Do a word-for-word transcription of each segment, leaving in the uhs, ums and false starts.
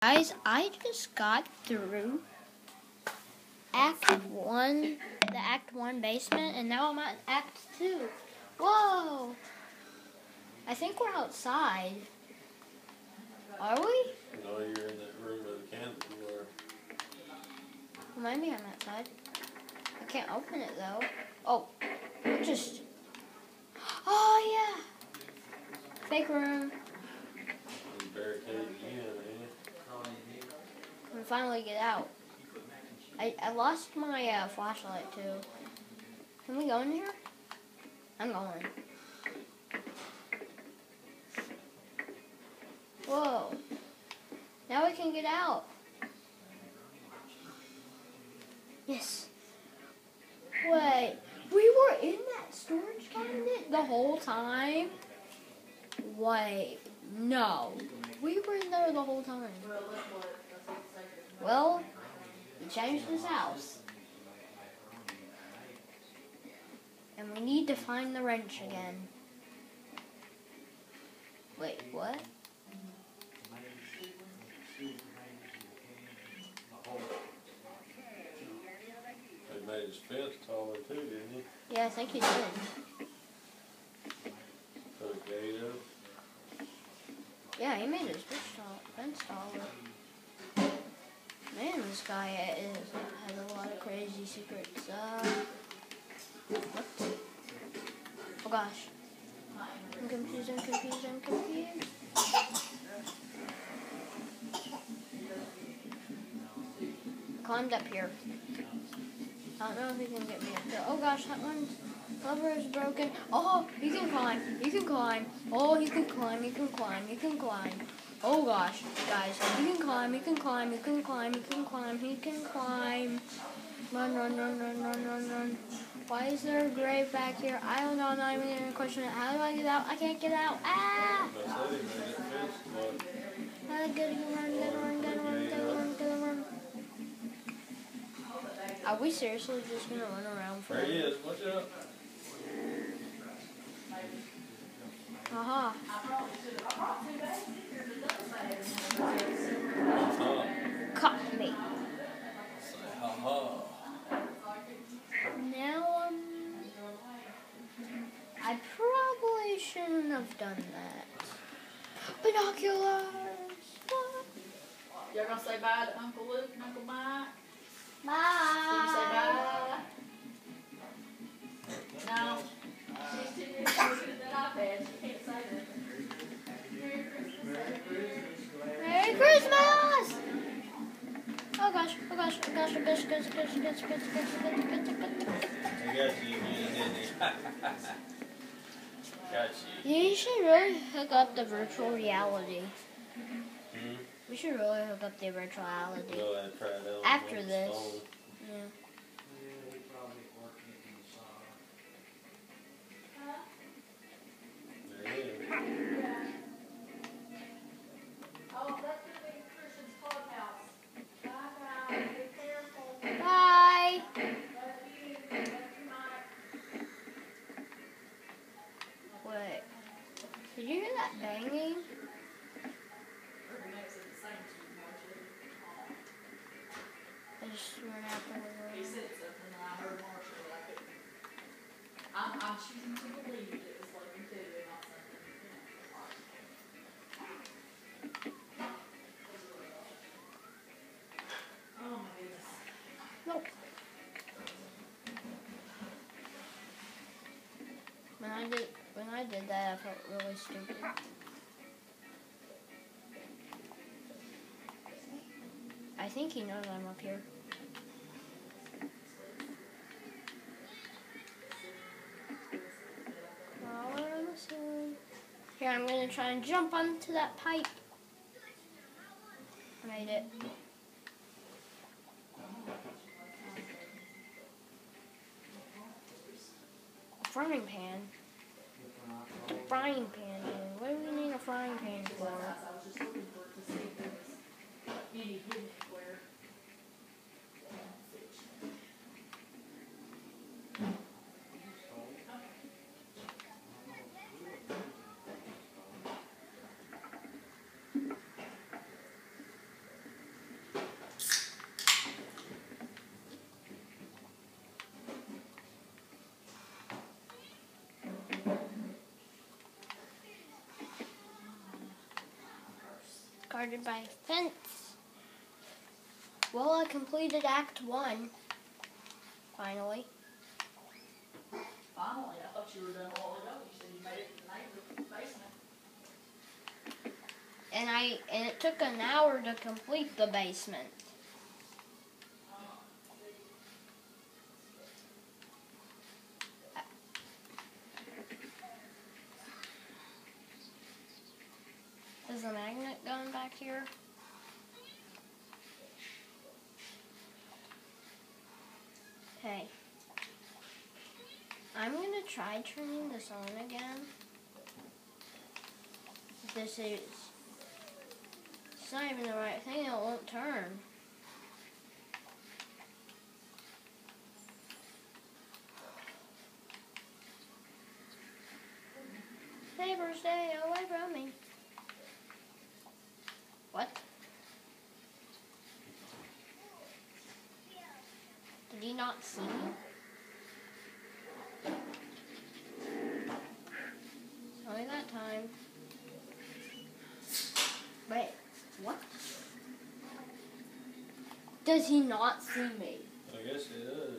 Guys, I just got through Act one, the Act one basement, and now I'm at Act two. Whoa! I think we're outside. Are we? No, you're in that room with the candles. You are. Well, maybe I'm outside. I can't open it though. Oh, just. Oh yeah. Fake room. You barricaded in, man. We finally get out. I, I lost my uh, flashlight too. Can we go in here? I'm going. Whoa. Now we can get out. Yes. Wait. We were in that storage cabinet the whole time? Wait. No. We were in there the whole time. Well, we changed this house. And we need to find the wrench again. Wait, what? They made his fence taller too, didn't he? Yeah, I think he did. Put a gate up. Yeah, he made his fence taller. Man, this guy is, has a lot of crazy secrets. Uh, what? Oh gosh. I'm confused, I'm confused, I'm confused. Climbed up here. I don't know if he can get me up there. Oh gosh, that one's lever is broken. Oh, he can climb, he can climb. Oh, he can climb, he can climb, he can climb. Oh gosh, guys, he can climb, he can climb, he can climb, he can climb, he can climb. Run, run, run, run, run, run, run. Why is there a grave back here? I don't know, I'm not even going to question it. How do I get out? I can't get out. Ah! I said he made that fence taller. I gotta run, gotta run, gotta run, gotta run, gotta run. Are we seriously just going to run around for There he is. Watch out. Aha. Uh-huh. Caught me. Say ha-ha. Now, um, I probably shouldn't have done that. Binoculars! Y'all gonna say bye to Uncle Luke and Uncle Mike? Bye! Can you say bye? No. She's too busy looking at that iPad. She can't say that. Merry Christmas. Merry Christmas! Oh gosh, oh gosh, oh gosh, oh gosh, oh gosh, oh gosh, oh gosh, oh gosh, oh gosh, oh gosh, oh gosh, oh gosh. I got you again, didn't he? Got you. You should really hook up the virtual reality. Hmm? We should really hook up the virtual reality. Go ahead and try that one. After One this. stone. Yeah. There it is. Oh, that's gonna be Christian's clubhouse. Bye, guys. Be careful. Bye! Love you. Love you, Mike. Wait. Did you hear that banging? I just ran out the He window. said something and I heard Marshall, but I couldn't. I'm, I'm choosing to believe that it was Logan too, and not something. Oh my goodness. Nope. When I did when I did that, I felt really stupid. I think he knows I'm up here. Crawler on the ceiling. Here, I'm gonna try and jump onto that pipe. I made it. Frying pan. What's a frying pan do? What do we need a frying pan for? I was just looking for it to see if there was any hidden where. guarded by a fence. Well, I completed Act One. Finally. Finally, I thought you were done a while ago. You said you made it to the neighbor's basement. And I and it took an hour to complete the basement. Is the magnet gun back here? Okay. I'm gonna try turning this on again. This is it's not even the right thing, it won't turn. Neighbors, stay away from me. What? Did he not see me? Only that time. Wait, what? Does he not see me? I guess it is.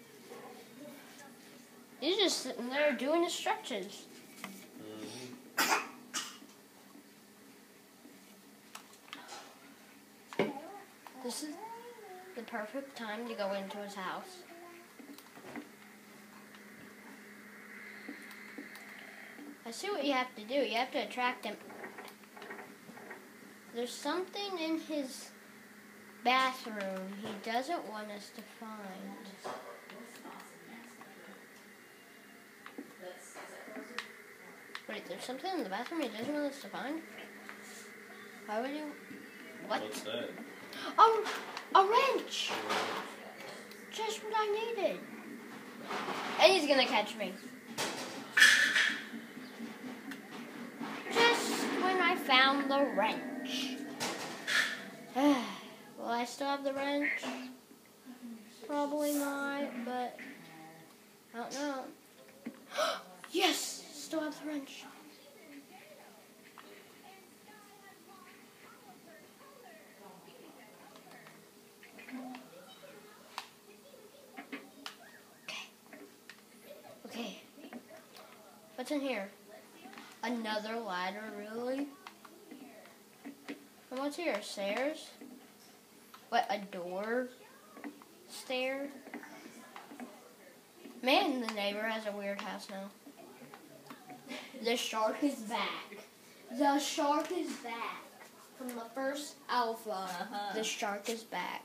He's just sitting there doing his stretches. Mm-hmm. This is the perfect time to go into his house. I see what you have to do. You have to attract him. There's something in his bathroom he doesn't want us to find. Wait, there's something in the bathroom he doesn't want us to find? Why would you? What? What's that? Oh, a wrench! Just what I needed. And he's gonna catch me. Just when I found the wrench. Will I still have the wrench? Probably not, but I don't know. Yes! Still have the wrench. Okay. What's in here? Another ladder, really? And what's here? Stairs? What, a door? Stair? Man, the neighbor has a weird house now. The shark is back. The shark is back. From the first alpha, Uh-huh. the shark is back.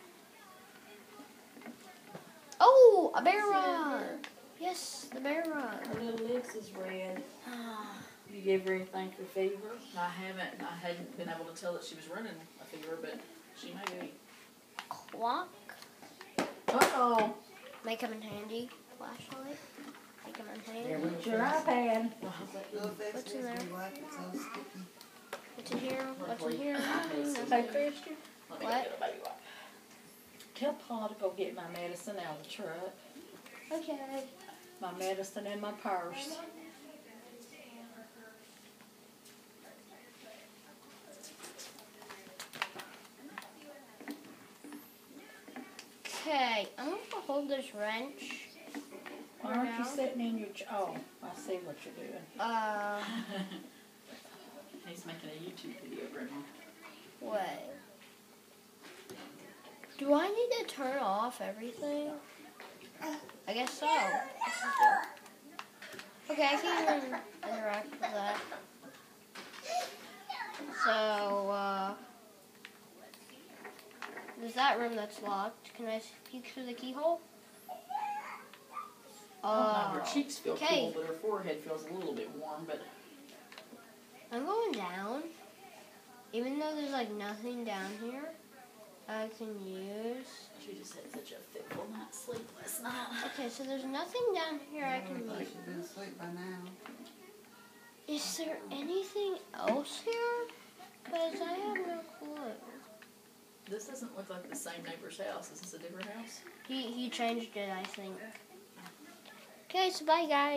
Oh, a bear rug. Yes, the bear rug. Her little lips is red. You gave her anything for fever? I haven't. I hadn't been able to tell that she was running a fever, but she may be. Clock. Uh-oh. May come in handy. Flashlight. May come in handy. There went your iPad. What's in there? What's in here? What's in here? Hey, Christian. Let me go What? get a baby wipe. Tell Pa to go get my medicine out of the truck. Okay. My medicine in my purse. Okay, I'm gonna hold this wrench. Why aren't you now. sitting in your... Ch- oh, I see what you're doing. Uh, He's making a YouTube video, Grandma. what? Do I need to turn off everything? I guess so. Okay, I can't even interact with that. So, uh, there's that room that's locked. Can I peek through the keyhole? I don't know, her Oh, cheeks feel okay. cool, but her forehead feels a little bit warm, but... I'm going down. Even though there's like nothing down here I can use. She just had such a fitful night's sleep last night. Okay, so there's nothing down here I can I use. should be asleep by now. Is there anything else here? Because I have no clue. This doesn't look like the same neighbor's house. Is this a different house? He, he changed it, I think. Okay, so bye guys.